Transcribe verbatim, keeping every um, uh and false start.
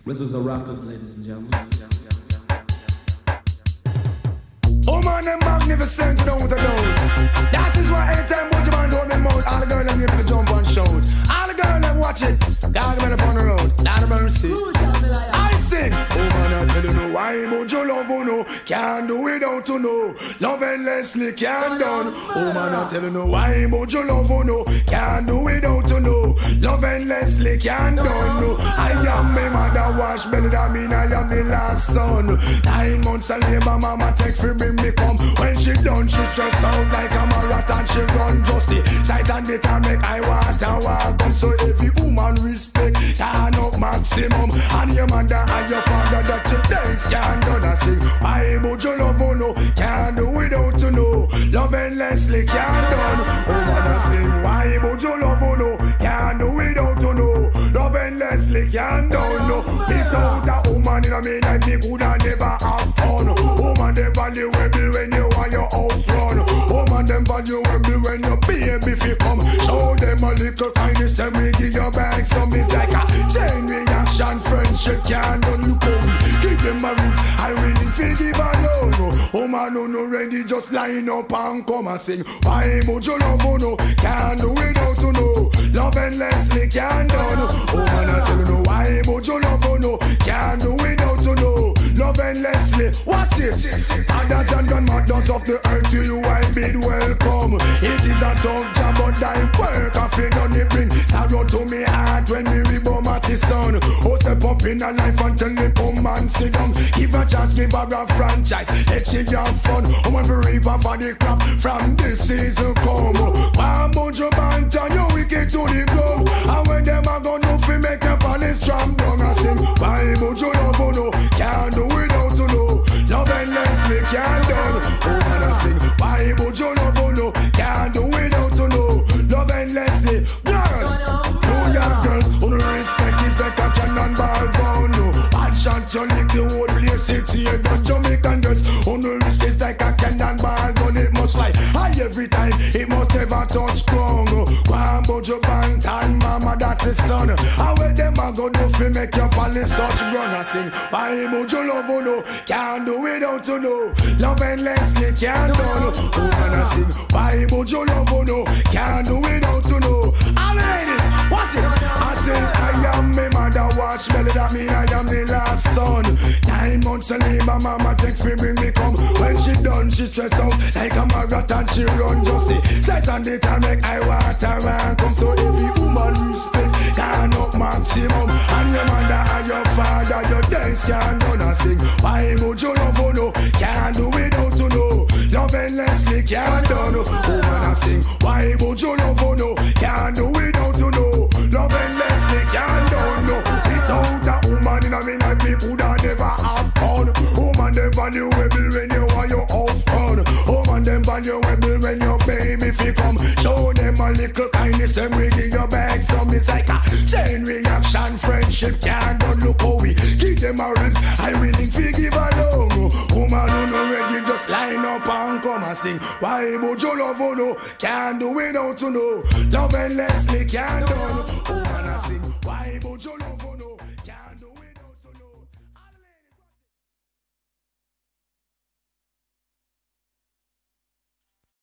Whistles are rockers, ladies and gentlemen. Oh man, them magnificent, you know what I do. That is why anytime Bunch Man don't them out, all the girls them give me the jump and shout. All the girls them watch it, dog men upon the road, down the mercy. I sing, oh man, I tell you no why, but you love you no, can't do without you no. Love endlessly can't done. Oh man, I tell you no why, but you love you no, can't do without you no. Love endlessly can't done. No. I am my mother wash belly, that mean I am the last son. Nine months of labor, mama take for bring me come. When she done, she stress out like a marathon. She run just the sight and the time make I want and walk come. So every woman respect, turn up maximum. And your mother and your father that you dance can't do a sing. Why but you love you no, can't do without you know. Love endlessly can't done. Oh man I sing, why but you love you no, can't do without you know. Love endlessly can't done. No, without a woman in a me life me could have never have fun. Woman they value when you want your house run. Woman them valuable when your baby fi come. Show them a little kindness, then we give your back some. It's like a chain reaction, friendship can't done. Look how we give them a rinse, I willing fi give a love. Woman no no ready, just line up and come and sing. Why but you love you no, can't do without you no. Love endlessly can't done. Woman I tell you no, why but you love you no, can't do without you no. Love endlessly, watch it. Others and gun madness of the earth to you I bid welcome. It is a tough job but I work. I feel on it bring sorrow to me heart when we rebound at the sun. Oh step up in a life and tell me come and sit down. Give a chance, give her a franchise, let she have fun. I'm on the river for the crop from this season come. One bunch of bantan, you wicked to the ground. And when them a go no fi make a palace strong down and sing. Why but you love you no, can't do without you no. Love endlessly can't done. Oh man I sing, why but you love you no, can't do without you no. Love endlessly, girls, New York girls, who no respect is like a cannon ball bound. No, bad shot you lick the whole place city. And the Jamaican girls, who no respect is like a cannon ball gun. It must fly high every time, it must never touch ground. One but you bang time, mama that is son. How where them a go do fi make your palace touch ground? I sing, why but you love you no, can't do without you no. Love endlessly can't done. Oh man I sing, why but you love you no, can't do without you no. All ladies, what is? I say I am my mother wash belly, that mean I am the last son. Nine months of labor, mama take fi bring me come. When she done, she stress out like a marathon. She run just the set on the time make I want her and come. So every woman respect, turn up maximum. And your mother and your father, your dance can't done a sing. Why would you love you no, can't do without you no. Love endlessly can't done. Oh man I sing, why would you love you no, can't do without you no. Love endlessly can't done. No, without a woman in a me life me coulda never have fun. Woman them valuable when you want your house run. Woman them valuable when your baby fi come. Show them a little kindness, then we give your back some. It's like a chain reaction, friendship can't done. Look how we give them a rinse, I willing fi give a love. Woman who no ready, just line up and come and sing. Why but you love you no, can't do without you no. Love endlessly can't done. Woman I sing, why but you